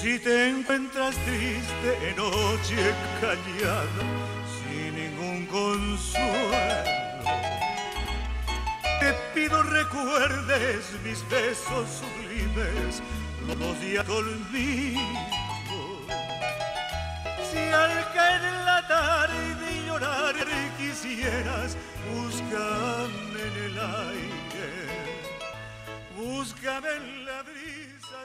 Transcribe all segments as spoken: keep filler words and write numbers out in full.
Si te encuentras triste en noche callada, sin ningún consuelo, te pido recuerdes mis besos sublimes, los días conmigo. Si al caer en la tarde y llorar quisieras, búscame en el aire, búscame en la brisa.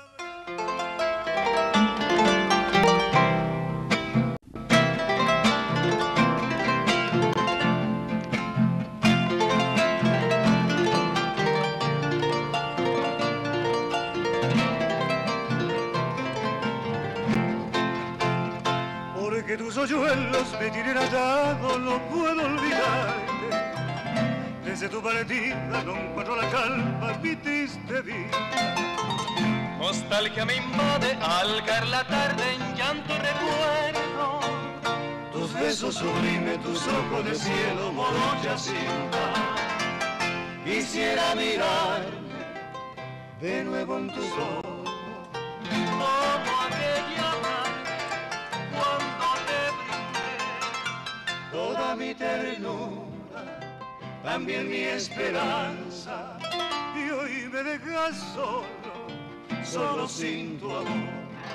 Porque tus hoyuelos me tienen atado, no puedo olvidarte. Desde tu partida no encuentro la calma, mi triste vida. Nostalgia me invade al caer la tarde, en llanto recuerdo tus besos sublimes, tus ojos de cielo, morocha cinta. Quisiera mirarme de nuevo en tus ojos, como aquella tarde cuando te brindé toda mi ternura, también mi esperanza. Y hoy me dejas solo, solo sin tu amor.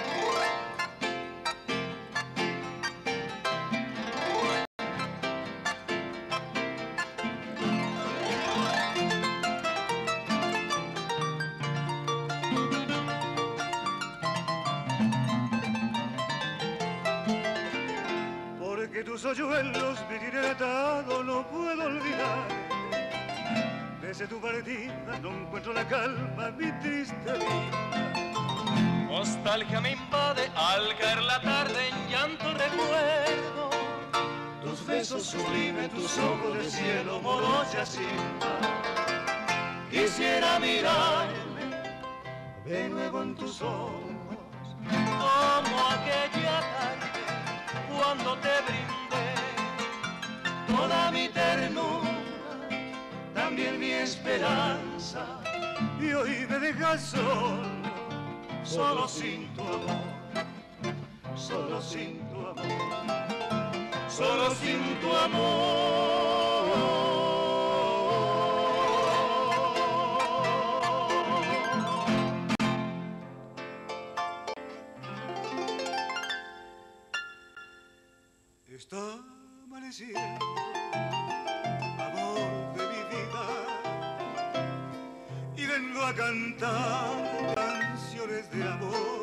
Porque tus hoyuelos me tienen atado, no puedo olvidar. Desde tu partida no encuentro la calma, mi triste vida. Nostalgia me invade al caer la tarde, en llanto recuerdo tus besos sublimes, tus ojos de cielo, morocha cinta. Quisiera mirarme de nuevo en tus ojos, como aquella tarde cuando te brindé toda mi ternura, también mi esperanza. Y hoy me dejas solo, solo sin tu amor, solo sin tu amor, solo sin tu amor. Está amaneciendo, amor de mi vida, y vengo a cantar canciones de amor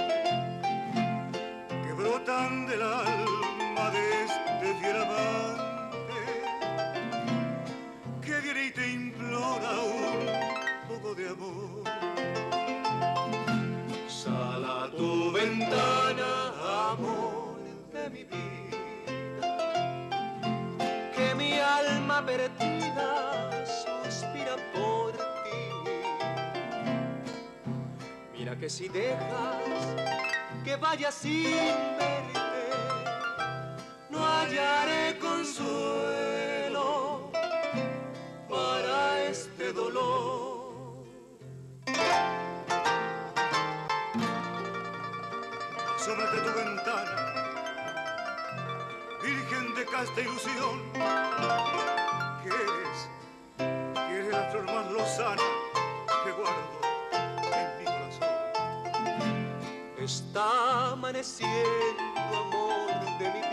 que brotan del alma de este fiel amante que viene y te implora un poco de amor. Sal a tu ventana, amor de mi vida, que mi alma perdida suspira por ti. Mira que si dejas que vaya sin verte, no hallaré consuelo para este dolor. Asómate a tu ventana, virgen de casta ilusión, que eres, que eres la flor más lozana que guardo en mi corazón. Está amaneciendo, amor de mi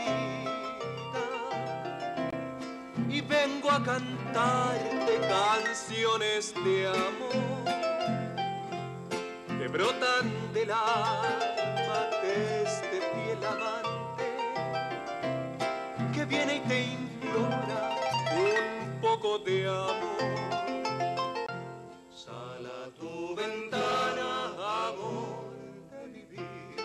vida, y vengo a cantarte canciones de amor que brotan del alma de este fiel amante que viene y te implora un poco de amor. Sal a tu ventana, amor de mi vida,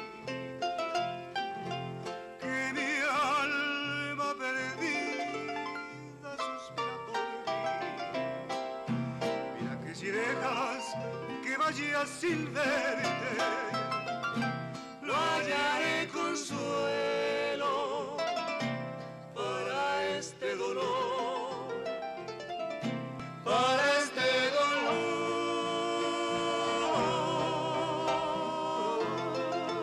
que mi alma perdida suspira por ti. Mira que si dejas que vaya sin verte, no hallaré consuelo para este dolor, para este dolor.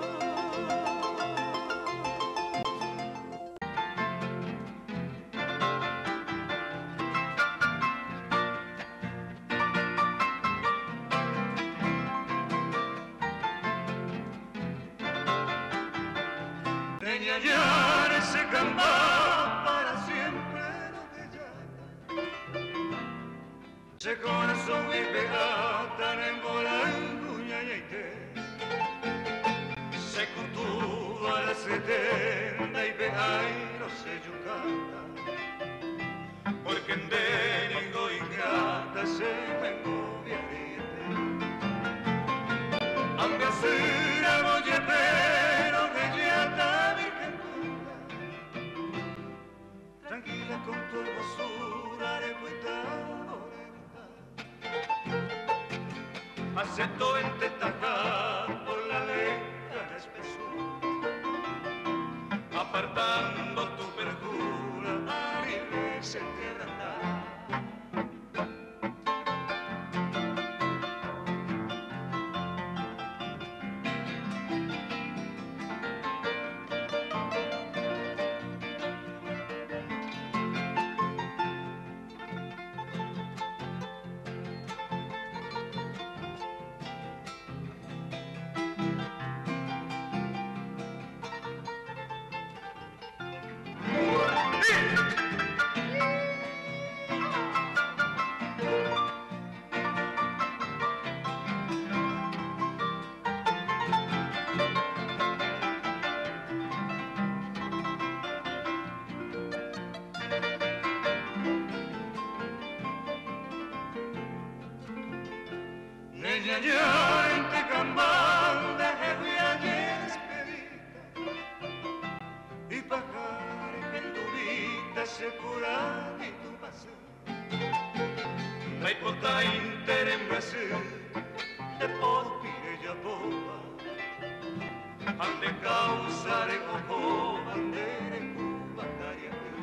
ñayar ese cambao para siempre lo que ya se corazón mi pegata en volando ñayaite se cutuba la setenta y peay no sé yucata porque en derigo y gata se me movía aunque sea oye pero que ya está virgen tranquila con tu hermosura de cuidado acepto en tetajar por la lejana espesura apartando tu perjura libre se te dará. Ella ya en Tecambán de Jevialle despedida y pajares que en tu vida se curan y tu paseo la hipota inter en Brasil de por ella boba han de causar en ojo bandera en Cuba cariabe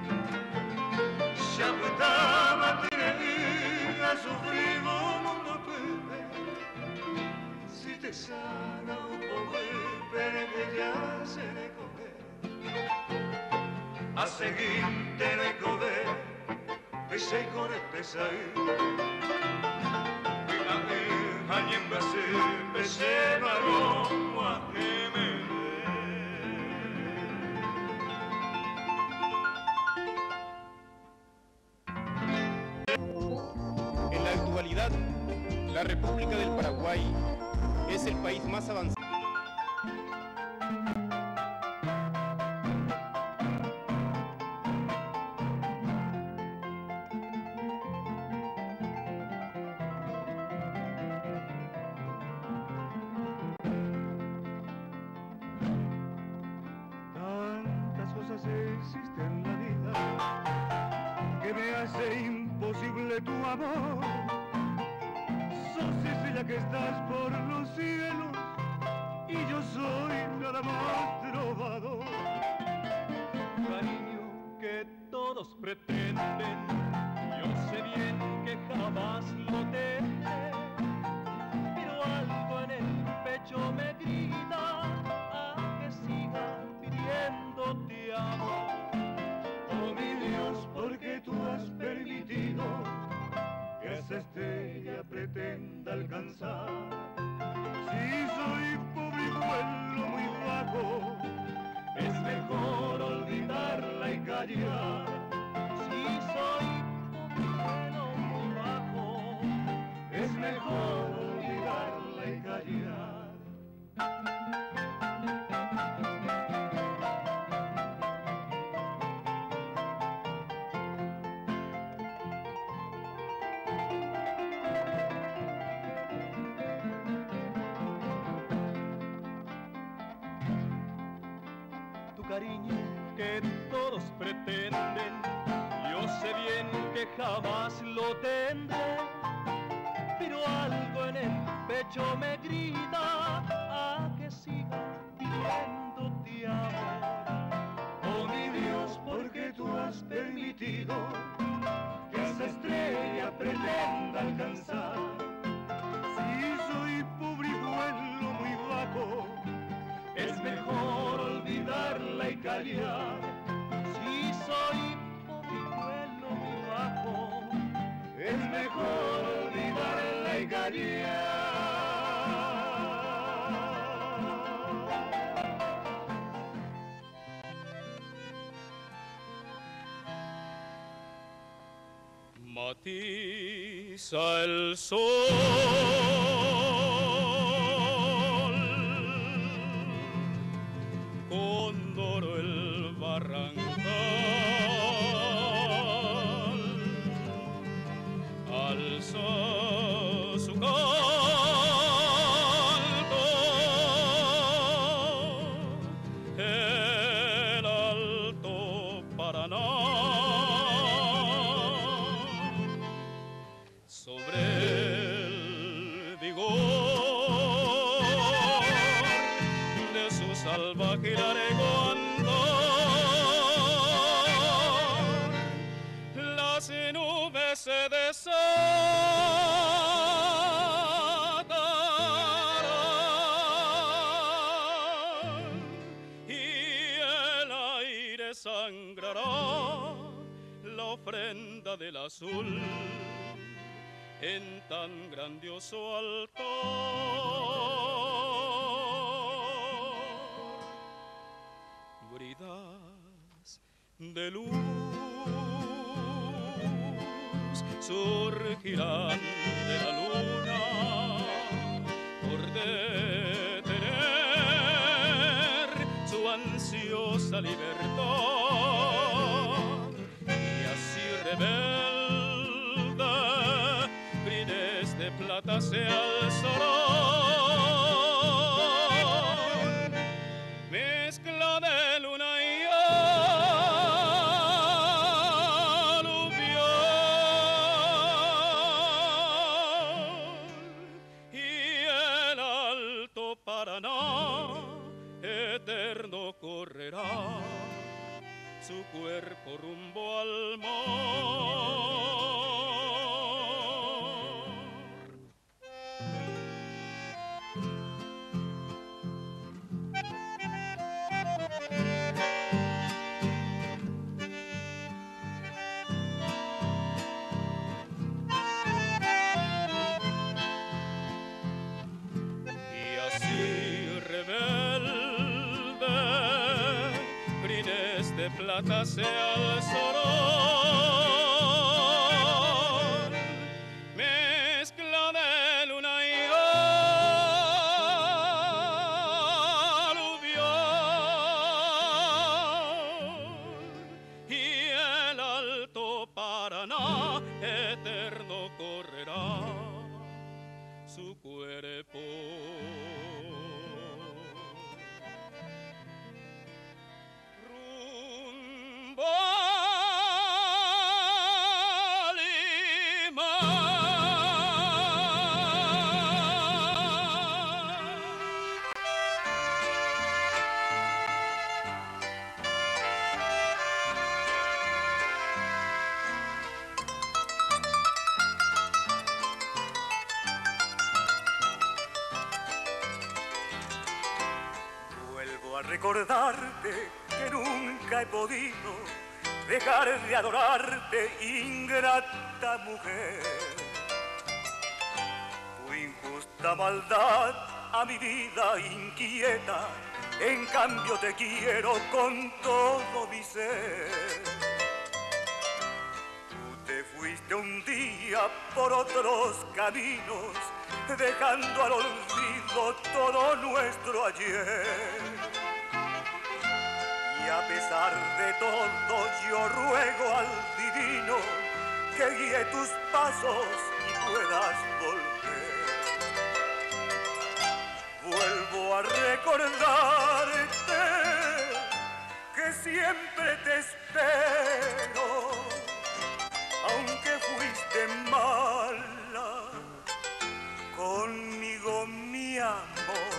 se apretaba tiene a sufrir mundo si te sana un poco pero que ya se le coge a seguirte no hay coger pese con el pesaí y a él allí en Brasil pese varón a En la actualidad, la República del Paraguay es el país más avanzado. Tantas cosas existen en la vida que me hace imposible tu amor. Sos Cecilia que estás por los cielos y yo soy nada más trovador. Cariño que todos pretenden, yo sé bien que jamás lo tendré, pero algo en el pecho me grita a que siga pidiéndote amor. Oh mi Dios, porque tú has permitido que esa estrella pretenda alcanzar. Si soy pobre y vuelo muy bajo, es mejor olvidarla y callar. Si soy pobre y vuelo muy bajo, es mejor olvidarla y callar. cariño que todos pretenden, yo sé bien que jamás lo tendré, pero algo en el pecho me grita a que siga pidiéndote amor. Oh mi Dios, porque tú has permitido que esa estrella pretenda alcanzar. Si soy pobre y vuelo muy bajo, es mejor olvidarla y callar. Si soy pobre y vuelo muy bajo, es mejor olvidarla y callar. brisa el sol, condoro el barrancal, alza su canto el Alto Paraná. Sobre el vigor de su salvaje y largo andar, las nubes se desatarán y el aire sangrará la ofrenda del azul en tan grandioso altar. Bridas de luz surgirán de la luna por detener su ansiosa libertad y así rebelde de plata se alzarán, mezcla de luna y aluvión, y el Alto Paraná eterno correrá su cuerpo rumbo al mar. De plata se alzarán, mezcla de luna y aluvión, y el Alto Paraná eterno correrá su cuerpo. Recordarte que nunca he podido dejar de adorarte, ingrata mujer. Tu injusta maldad a mi vida inquieta, en cambio te quiero con todo mi ser. Tú te fuiste un día por otros caminos, dejando al olvido todo nuestro ayer. Y a pesar de todo yo ruego al divino que guíe tus pasos y puedas volver. Vuelvo a recordarte que siempre te espero, aunque fuiste mala conmigo, mi amor.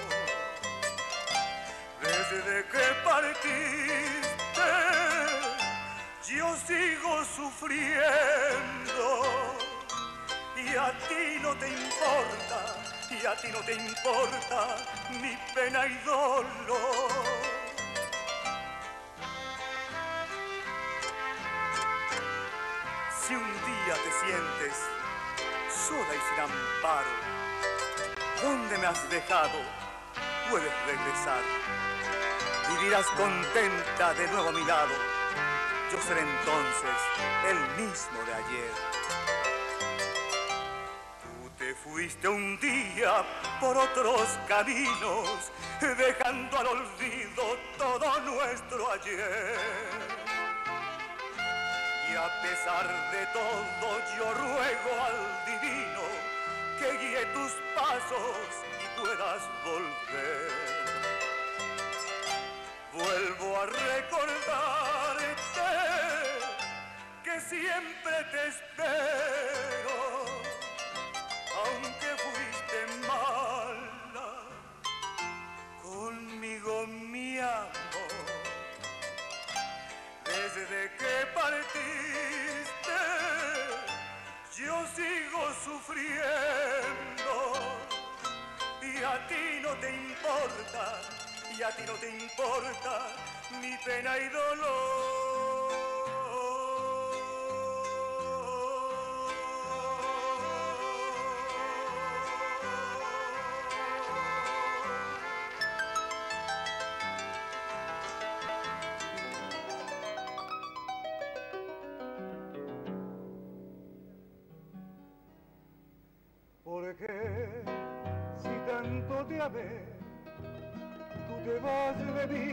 Desde que partiste, yo sigo sufriendo. Y a ti no te importa, y a ti no te importa mi pena y dolor. Si un día te sientes sola y sin amparo, ¿dónde me has dejado? Puedes regresar. Vivirás contenta de nuevo a mi lado. Yo seré entonces el mismo de ayer. fuiste un día por otros caminos, dejando al olvido todo nuestro ayer. Y a pesar de todo yo ruego al divino que guíe tus pasos y puedas volver. Vuelvo a recordarte que siempre te espero, aunque fuiste mala conmigo, mi amor. Desde que partiste yo sigo sufriendo y a ti no te importa, y a ti no te importa mi pena y dolor. Porque si tanto te amé, tú te vas de mí.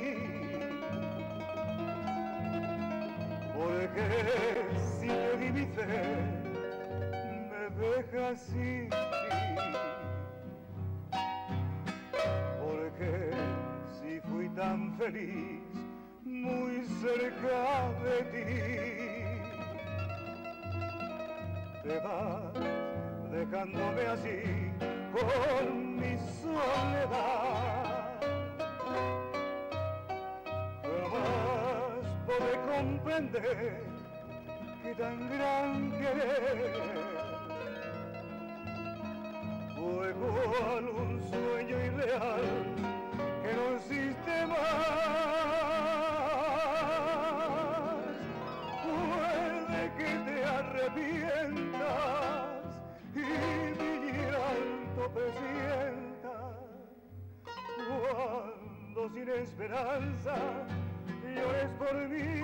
Porque si te di mi fe, me dejas sin ti. Porque si fui tan feliz muy cerca de ti, te vas dejándome así con mi soledad. Jamás podré comprender que tan gran querer fue cual un sueño irreal que no existe más. Puede que te arrepientas y mi llanto presienta cuando sin esperanza llores por mí.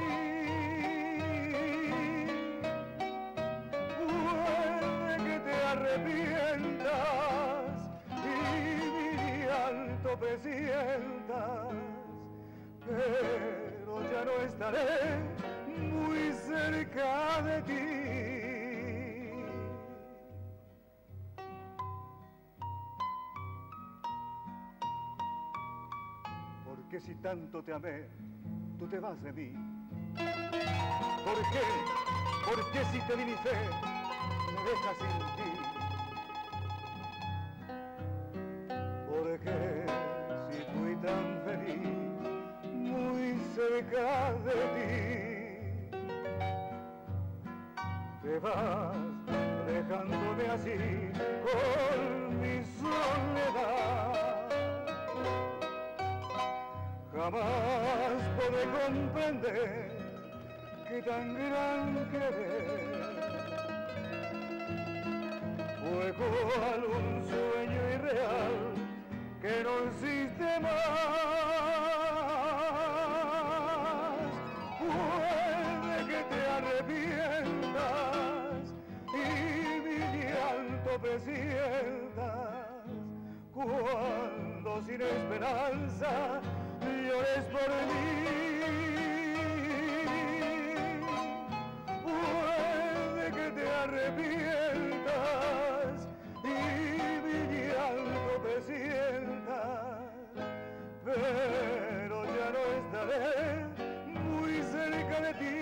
Puede que te arrepientas y mi llanto presientas, pero ya no estaré muy cerca de ti. Que si tanto te amé, tú te vas de mí. ¿Por qué? Porque si te di mi fe, me dejas sin ti. Porque si fui tan feliz, muy cerca de ti, te vas dejándome así con mi soledad. Jamás podré comprender que tan gran querer fue cual un sueño irreal que no existe más. Puede que te arrepientas y mi llanto presientas cuando sin esperanza llores por mí. Puede que te arrepientas y mi llanto presientas, pero ya no estaré muy cerca de ti.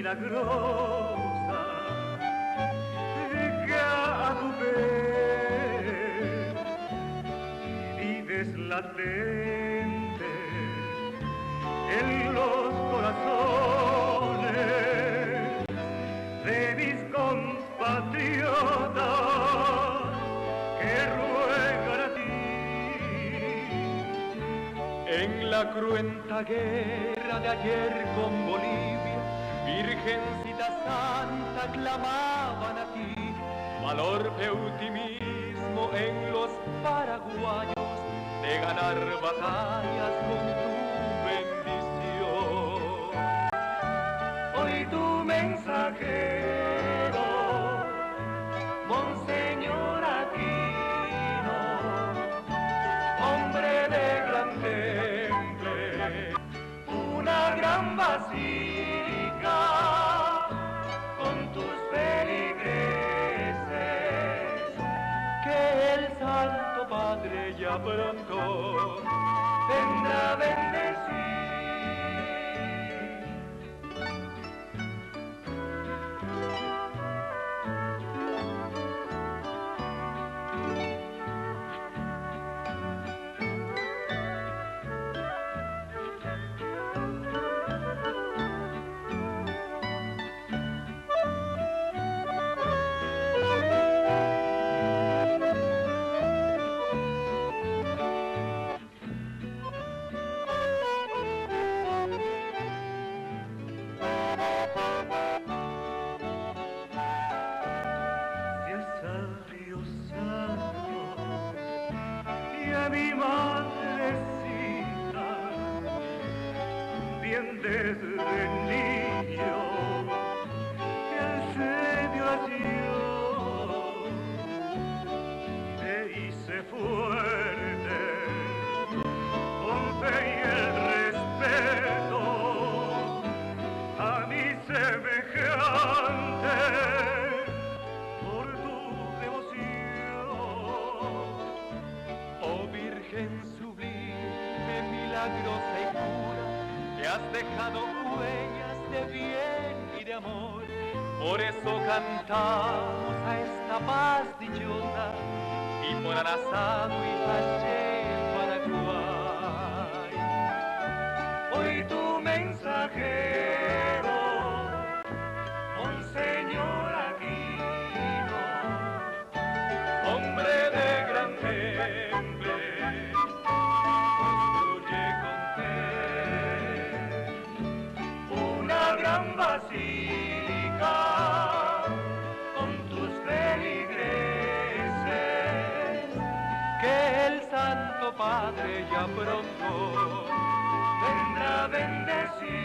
milagrosa que a tu ver vives latente en los corazones de mis compatriotas que ruegan a ti. En la cruenta guerra de ayer con Bolivia, Virgencita Santa clamaban a ti, valor e optimismo en los paraguayos de ganar batallas con tu bendición. Hoy tu mensajero, Monseñor Aquino, hombre de gran temple, una gran basílica con tus feligreses, que el Santo Padre ya pronto vendrá a bendecir. Mi madrecita, bien desde niño, que al serio nació, te hice fuerte, con fe y el respeto a mi semejante, por tu devoción. Oh Virgen sublime, milagrosa y pura, que has dejado huellas de bien y de amor. Por eso cantamos a esta paz dichosa y por Arazado y Valle Paraguay. Hoy tu mensajero, Monseñor Aquino, hombre de gran temple, construye con fe una gran basílica con tus feligreses, Que el Santo Padre ya pronto vendrá a bendecir.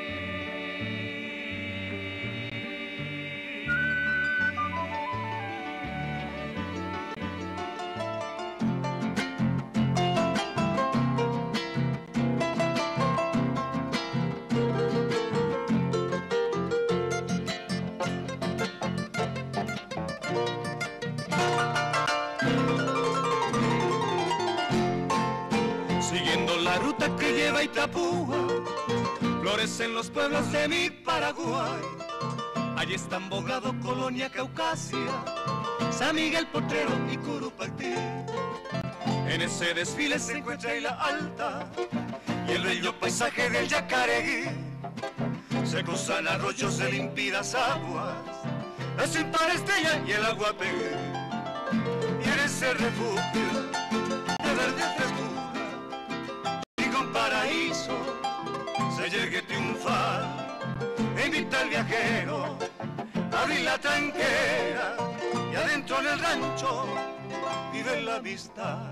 Siguiendo la ruta que lleva a Itapúa, florecen los pueblos de mi Paraguay. Allí están Boglado, Colonia, Caucasia, San Miguel Potrero y Curupaytí. En ese desfile se encuentra Isla Alta y el bello paisaje del Yacareguí. Se cruzan arroyos de límpidas aguas, la sin par estrella y el agua pegué. Y en ese refugio de verde frescura y con paraíso se llegue triunfar e invita al viajero a abrir la tranquera y adentro en el rancho vive la vista.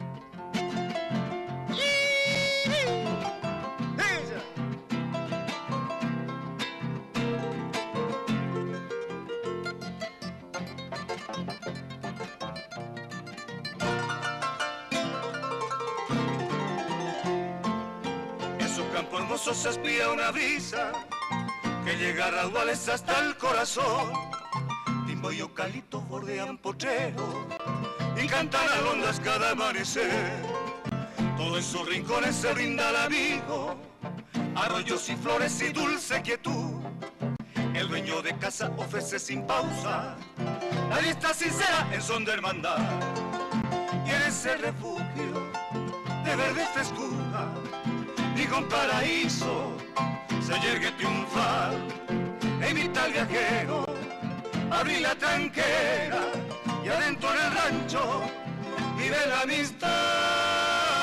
Campo hermoso se aspira una brisa que llega a raudales hasta el corazón. Timbo y eucalipto bordean potreros y cantan alondras cada amanecer. Todo en sus rincones se brinda al amigo, arroyos y flores y dulce quietud. El dueño de casa ofrece sin pausa la lista sincera en son de hermandad. Y en ese refugio de verde frescura, digo un paraíso se llegue triunfar. E invita al viajero a abrir la tranquera y adentro en el rancho vive la amistad.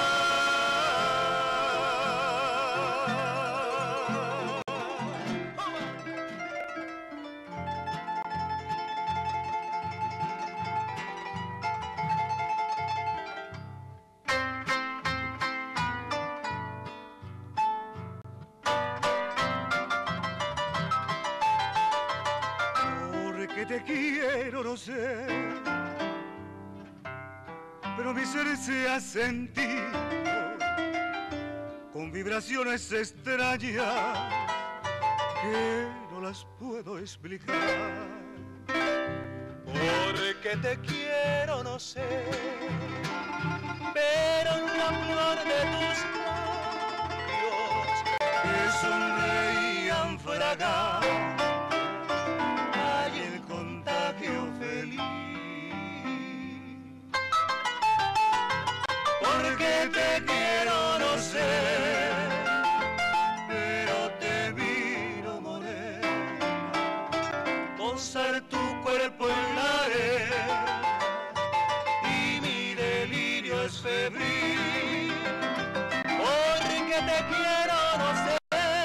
Porque te quiero, no sé, pero mi ser se ha sentido con vibraciones extrañas que no las puedo explicar. Porque te quiero, no sé, pero en la flor de tus labios que sonreían fragante hay el contagio feliz. Porque te quiero, no sé, pero te miro morena, posar tu cuerpo en la arena y mi delirio es febril. Porque te quiero, no sé,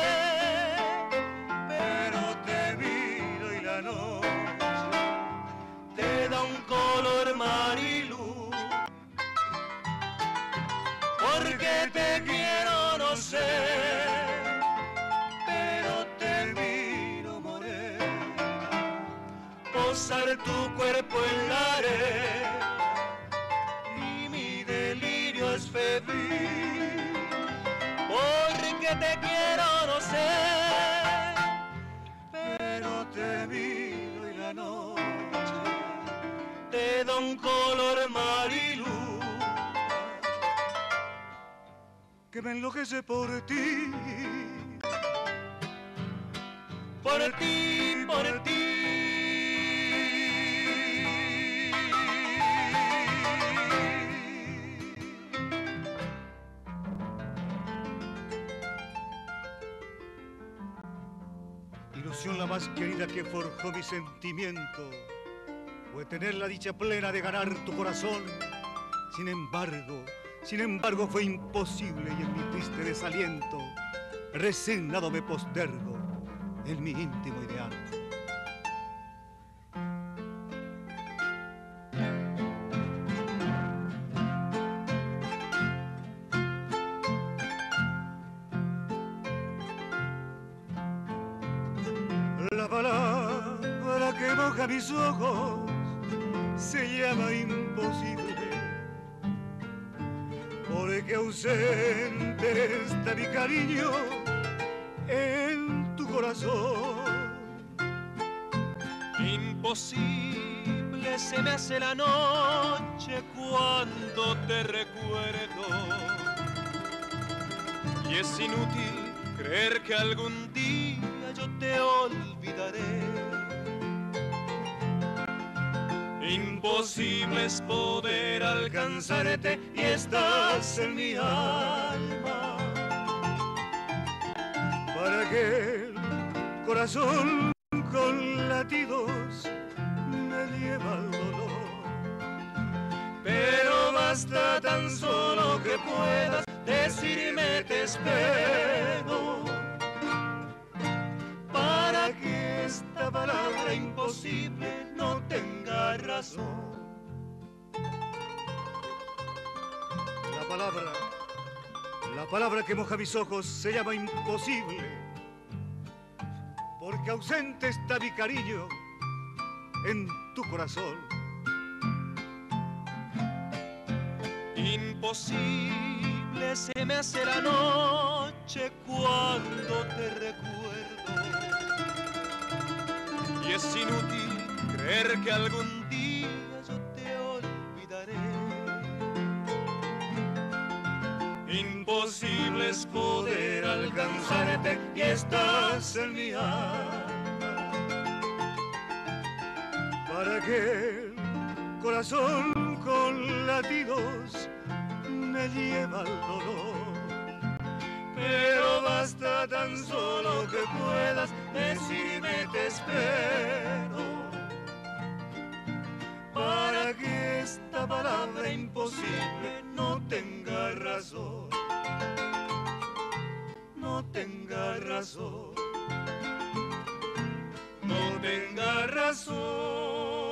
pero te miro y la noche te da un color mariluz. Porque te quiero, no sé, pero te miro morena, posar tu cuerpo en la arena y mi delirio es febril. Porque te quiero, no sé, pero te miro y la noche te da un color mariluz que me enloquece por ti, por ti, por ti. Ilusión la más querida que forjó mi sentimiento fue tener la dicha plena de ganar tu corazón. Sin embargo, Sin embargo fue imposible y en mi triste desaliento resignado me postergo en mi íntimo ideal. La palabra que moja mis ojos se llama imposible. Porque ausente está mi cariño en tu corazón. Imposible se me hace la noche cuando te recuerdo. Y es inútil creer que algún día yo te olvidaré. Imposible es poder alcanzarte y estás en mi alma. Para que el corazón con latidos me lleva al dolor. Pero basta tan solo que puedas decirme te espero, para que esta palabra imposible no tenga razón. La palabra, la palabra que moja mis ojos se llama imposible, porque ausente está mi cariño en tu corazón. Imposible se me hace la noche cuando te recuerdo. Y es inútil creer que algún día yo te olvidaré. Imposible es poder alcanzarte y estás en mi alma. para que el corazón con latidos me lleva al dolor. Pero basta tan solo que puedas decirme te espero, para que esta palabra imposible no tenga razón, no tenga razón, no tenga razón.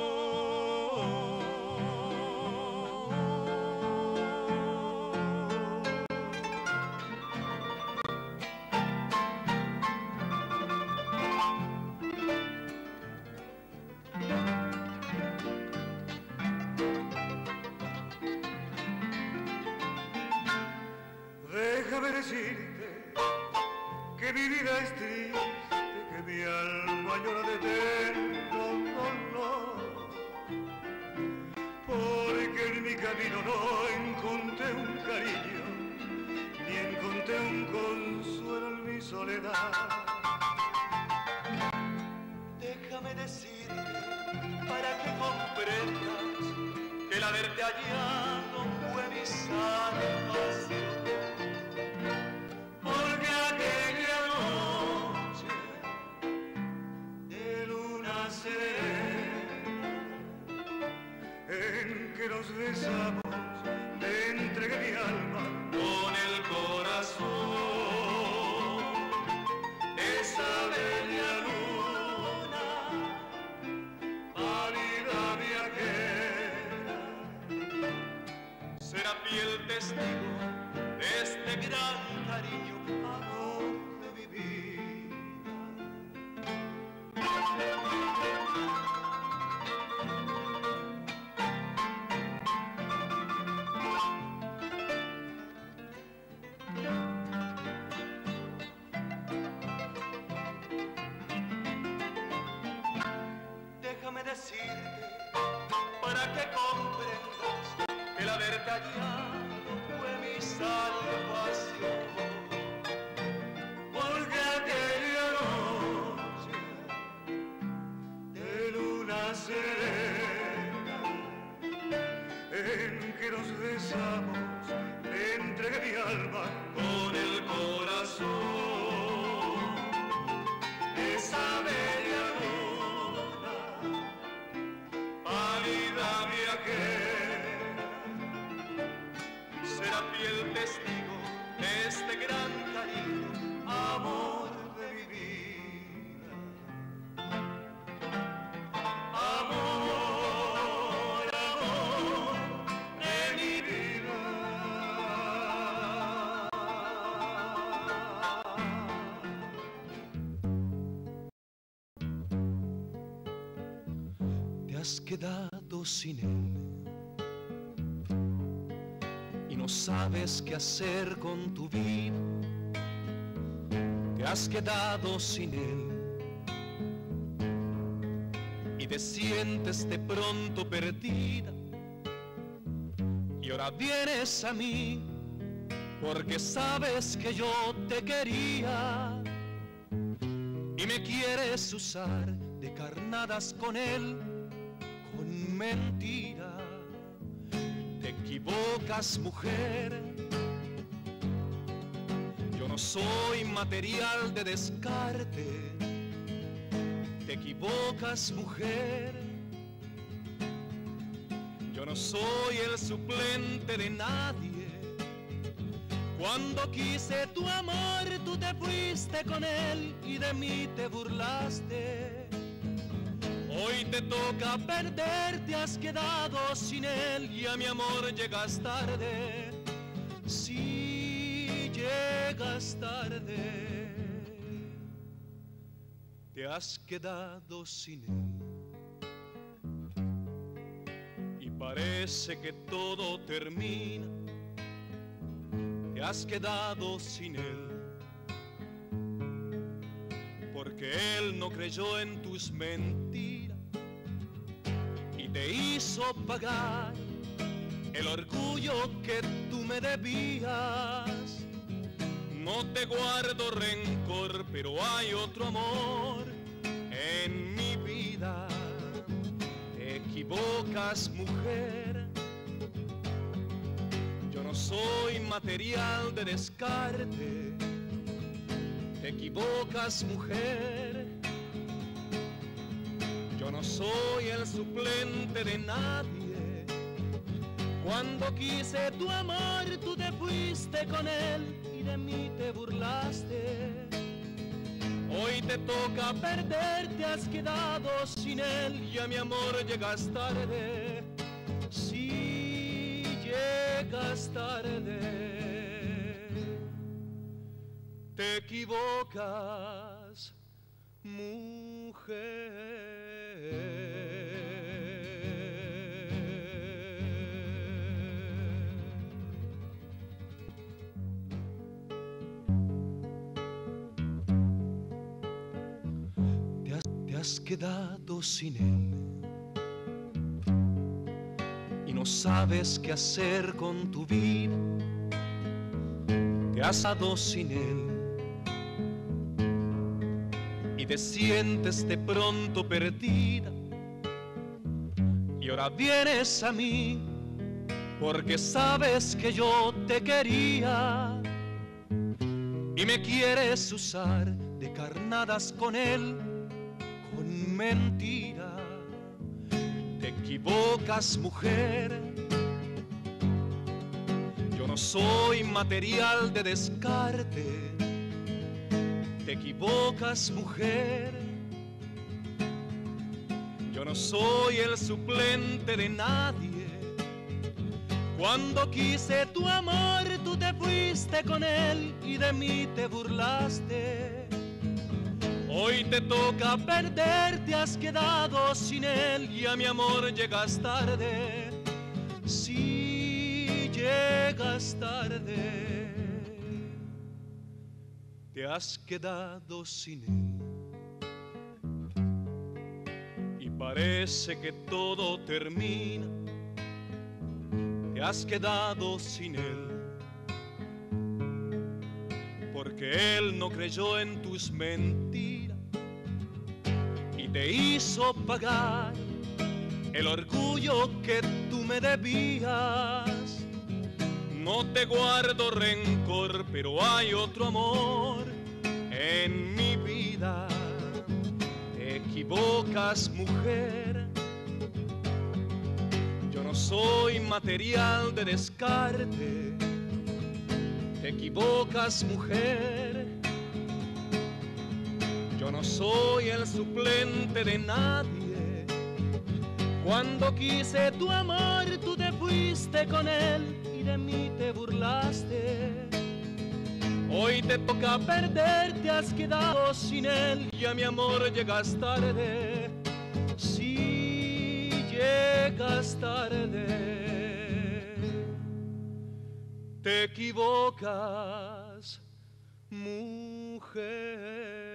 Déjame decirte que mi vida es triste, que mi alma llora de eterno dolor, porque en mi camino no encontré un cariño, ni encontré un consuelo en mi soledad. Déjame decirte para que comprendas que el haberte hallado fue mi salvación. Porque aquella noche de luna serena en que nos besamos, te entregué mi alma Con el corazón, esa bella luna, pálida viajera, será fiel testigo de este gran cariño, amor de mi vida. Déjame decirte para que comprendas que el haberte hallado fue mi salvación. Porque aquella noche de luna serena en que nos besamos, te entregué mi alma Con el corazón, esa bella luna, pálida viajera, será fiel testigo de este gran cariño, amor de mi vida, amor, amor de mi vida. Te has quedado sin él y no sabes qué hacer con tu vida. Te has quedado sin él y te sientes de pronto perdida. Y ahora vienes a mí porque sabes que yo te quería y me quieres usar de carnadas con él, con mentira. Te equivocas, mujer, yo no soy material de descarte. Te equivocas, mujer, yo no soy el suplente de nadie. Cuando quise tu amor, tú te fuiste con él y de mí te burlaste. Hoy te toca perder, te has quedado sin él y a mi amor llegas tarde. Sí, llegas tarde. Te has quedado sin él y parece que todo termina. Te has quedado sin él porque él no creyó en tus mentiras y te hizo pagar el orgullo que tú me debías. No te guardo rencor, pero hay otro amor en mi vida. Te equivocas, mujer. Yo no soy material de descarte. Te equivocas, mujer. Yo no soy el suplente de nadie. Cuando quise tu amor, tú te fuiste con él y de mí te burlaste. Hoy te toca perder, te has quedado sin él y a mi amor llegas tarde. Sí, llegas tarde. Te equivocas, mujer. Te has quedado sin él y no sabes qué hacer con tu vida. Te has quedado sin él y te sientes de pronto perdida. Y ahora vienes a mí porque sabes que yo te quería y me quieres usar de carnadas con él. Mentira, te equivocas, mujer. Yo no soy material de descarte. Te equivocas, mujer. Yo no soy el suplente de nadie. Cuando quise tu amor, tú te fuiste con él y de mí te burlaste. Hoy te toca perder, te has quedado sin él y a mi amor llegas tarde. Sí, llegas tarde. Te has quedado sin él y parece que todo termina. Te has quedado sin él porque él no creyó en tus mentiras y te hizo pagar el orgullo que tú me debías. No te guardo rencor, pero hay otro amor en mi vida. Te equivocas, mujer. Yo no soy material de descarte. Te equivocas, mujer. Yo no soy el suplente de nadie. Cuando quise tu amor, tú te fuiste con él y de mí te burlaste. Hoy te toca perder, te has quedado sin él y a mi amor llegas tarde. Sí, llegas tarde. Te equivocas, mujer.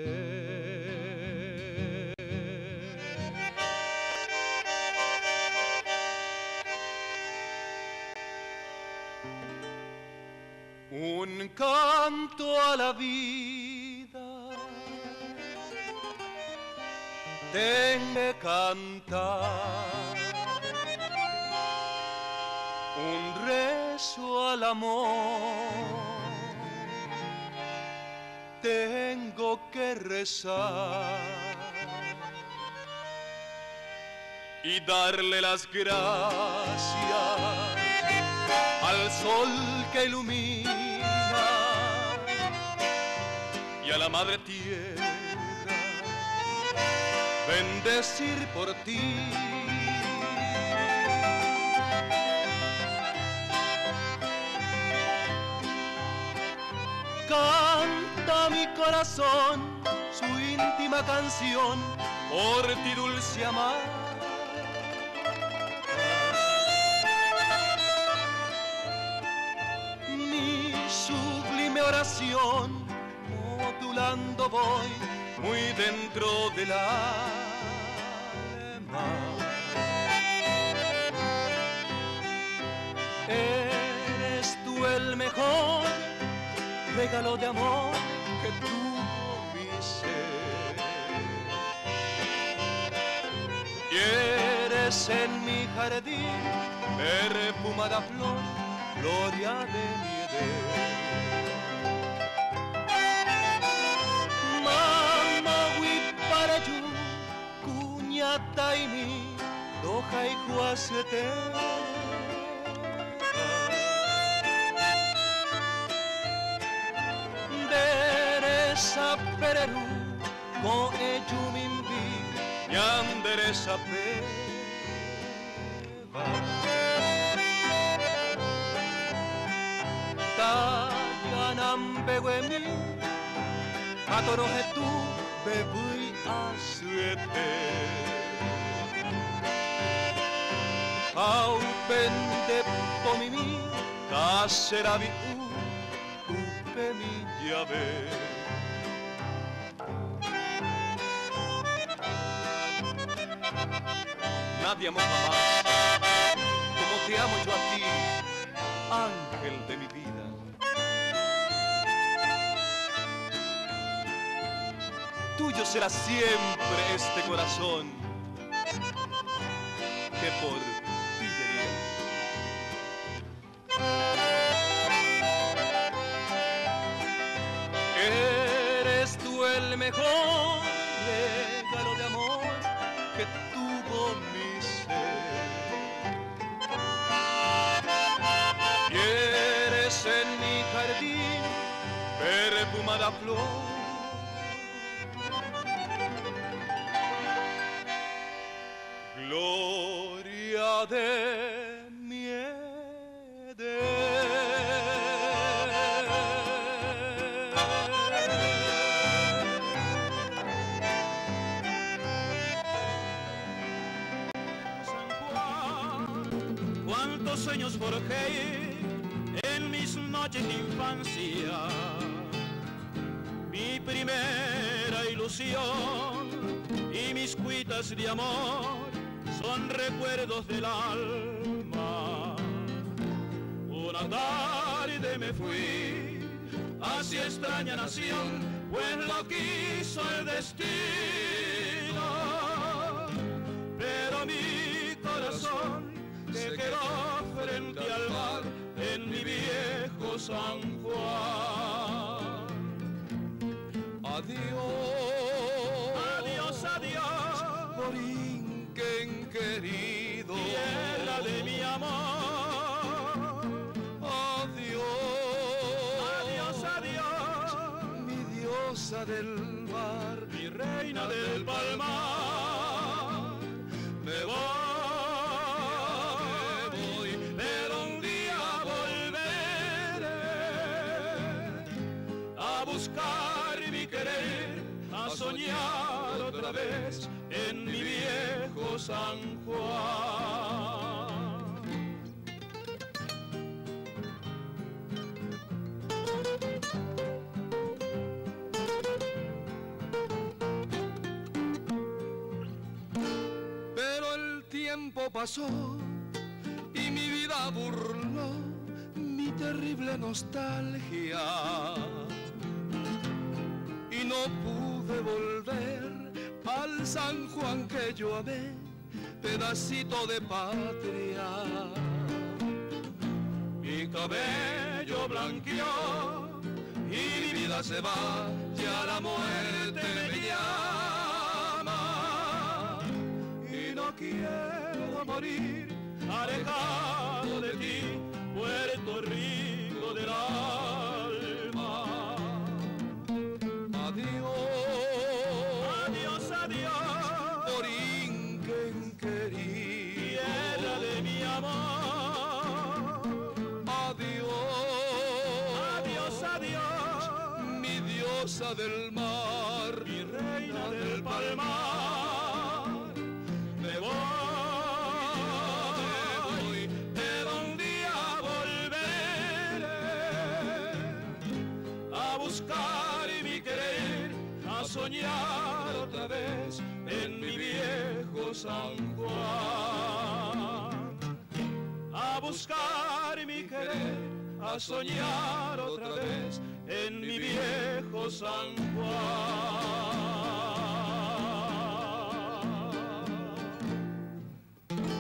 Un canto a la vida tengo que cantar, un rezo al amor tengo que rezar y darle las gracias al sol que ilumina y a la madre tierra bendecir por ti. Canta mi corazón su íntima canción por ti, dulce amar. Mi sublime oración modulando voy muy dentro del alma. Eres tú el mejor regalo de amor que tuvo mi ser. Y eres Quieres en mi jardín perfumada flor, gloria de mi edén. Mamá para yo, cuñata y mi doja y juacete. Deresa Perú, con ello mimbi, yanderesa peba. Tayanam beguemi, atoroje tu bebui asuete. Au pende pomimi, kaserabi u, upe mi llave. Nadie amó jamás como te amo yo a ti, ángel de mi vida. Tuyo será siempre este corazón que por ti quería. Eres tú el mejor regalo de amor que tuvo mi ser. Y eres en mi jardín perfumada flor, gloria de mi edén. San Juan, cuántos sueños forjé en mis noches de infancia, mi primera ilusión y mis cuitas de amor son recuerdos del alma. Una tarde me fui hacia extraña nación, pues lo quiso el destino, pero mi corazón se quedó frente al mar en mi viejo San Juan. Adiós, adiós, adiós, Borinquen querido, tierra de mi amor. Adiós, adiós, adiós, mi diosa del mar, mi reina del palmar. Me voy, me voy, pero un día volveré a buscar mi querer, a soñar otra vez en mi viejo San Juan. Pero el tiempo pasó y mi vida burló mi terrible nostalgia, y no pude volver al San Juan que yo amé, pedacito de patria. Mi cabello blanqueó y mi vida se va, ya la muerte me llama, y no quiero morir alejado de ti, Puerto Rico del alma. Adiós, adiós, adiós, Borinquen querido, tierra de mi amor. Adiós, adiós, adiós, mi diosa del mar, mi reina del palmar. Me voy, pero un día volveré a buscar mi querer, a soñar otra vez en mi viejo San Juan. A buscar mi querer, a soñar otra vez en mi viejo San Juan.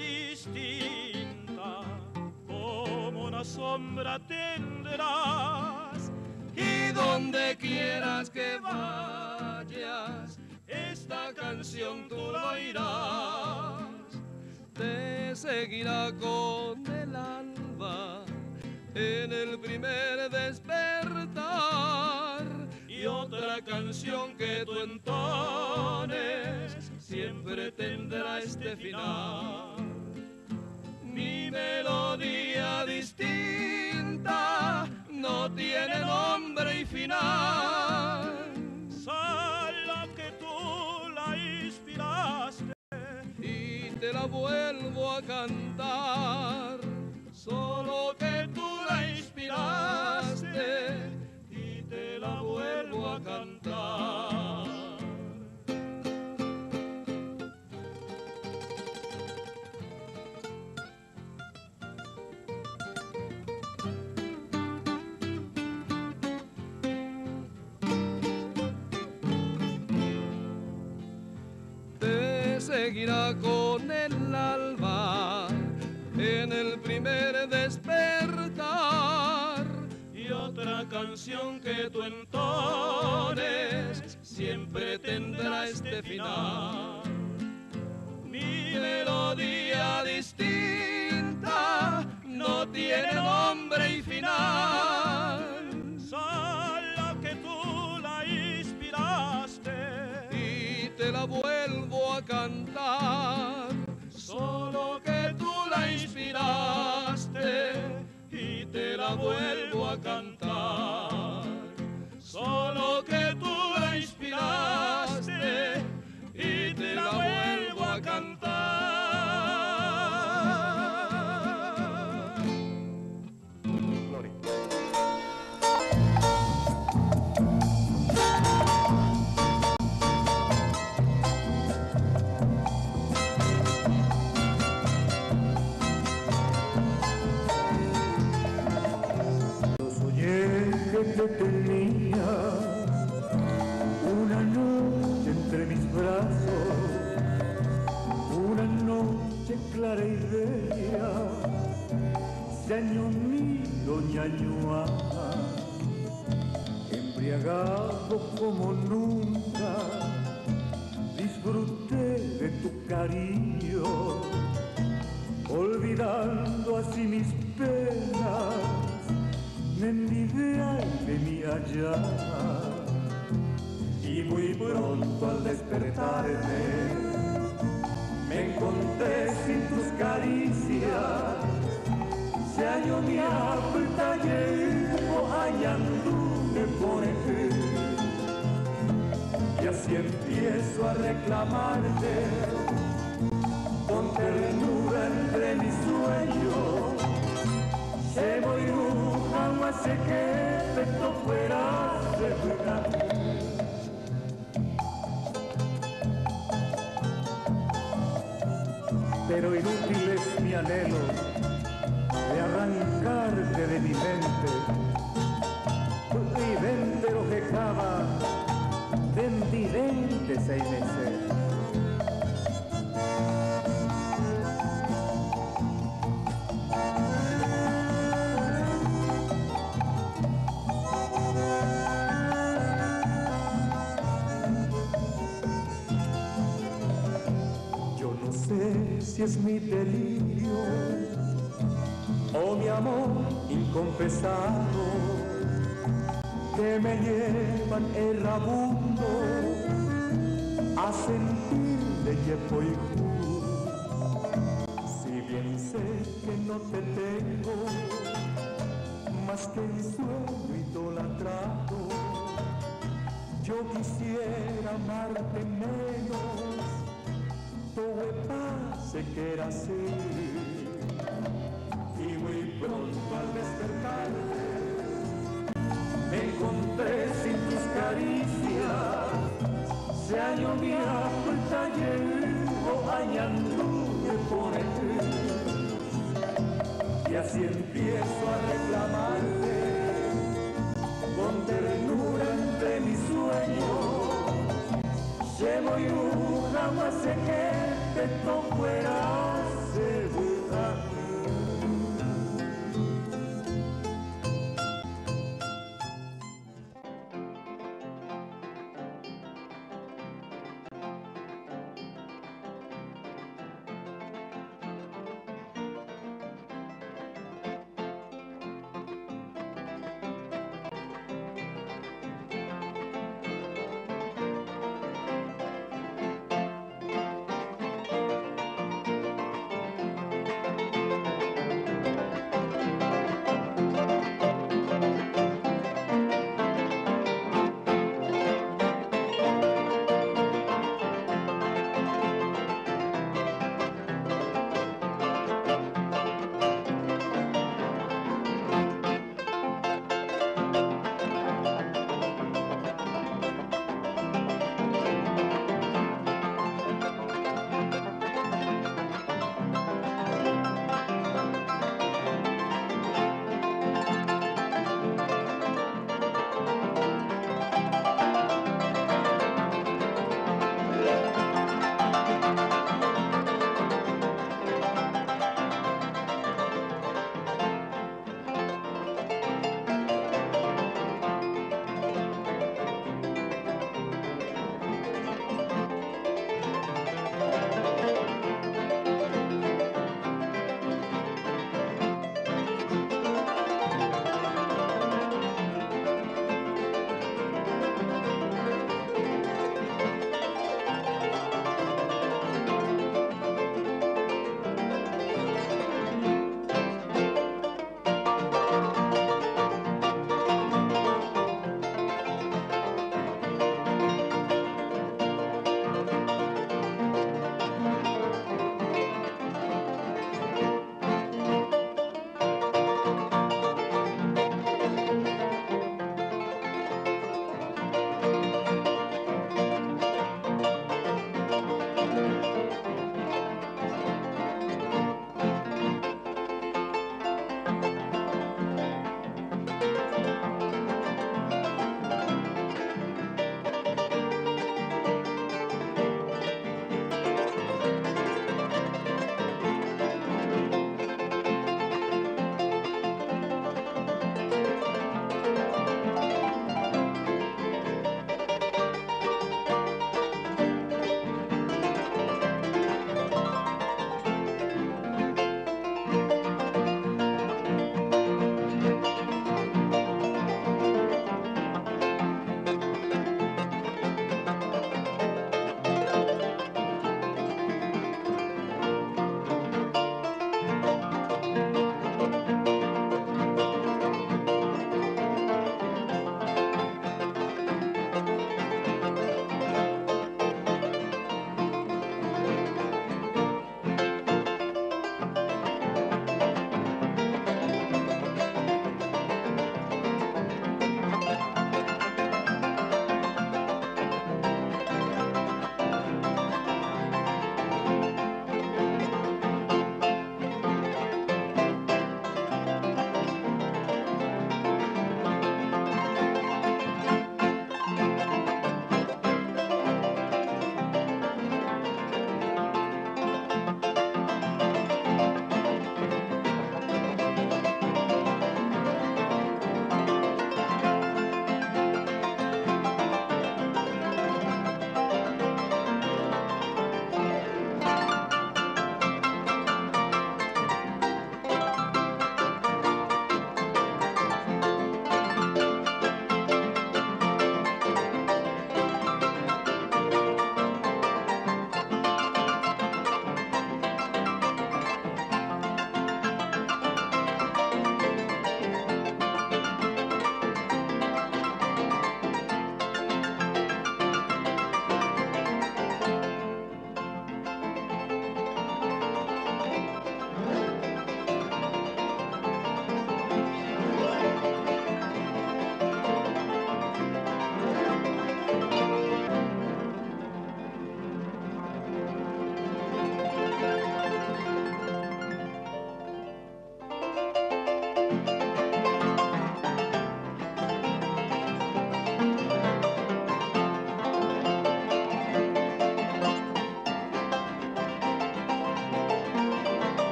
distinta, como una sombra tendrás, y donde quieras que vayas, esta canción tú lo oirás. Te seguirá con el alba en el primer despertar, y otra canción que tú entones siempre tendrá este final. Mi melodía distinta no tiene nombre y final, solo que tú la inspiraste y te la vuelvo a cantar. Solo que tú la inspiraste y te la vuelvo a cantar. Te seguirá con el alba en el primer despertar, y otra canción que tú entones siempre tendrá este final. Mi melodía distinta no tiene nombre y final, solo que tú la inspiraste y te la vuelvo a cantar. Solo que tú la inspiraste y te la vuelvo a cantar. Solo que tú la inspiraste y te la vuelvo a cantar. Gloria. Te tenía una noche entre mis brazos, una noche clara y bella, se año mío ñañoa, embriagado como nunca, disfruté de tu cariño, olvidando así mis penas, me envidié de mi allá, y muy pronto al despertarme me encontré sin tus caricias, se halló mi alta llevo hallándome por ti, y así empiezo a reclamarte con ternura entre mis sueños. Se voy no hace que esto fuera de verdad. Pero inútil es mi anhelo de arrancarte de mi mente, y vente lo que acaba de evidente seis meses. Si es mi delirio o mi amor inconfesado que me llevan errabundo a sentir de yepo y juro. Si bien sé que no te tengo más que un sueño idolatrado, yo quisiera amarte menos. Todo pase que era así, y muy pronto al despertarme me encontré sin tus caricias, se halló mi puerta llevo hallándome por ti, y así empiezo a reclamarte con ternura entre mis sueños. Llevo y jamás sé que esto fuera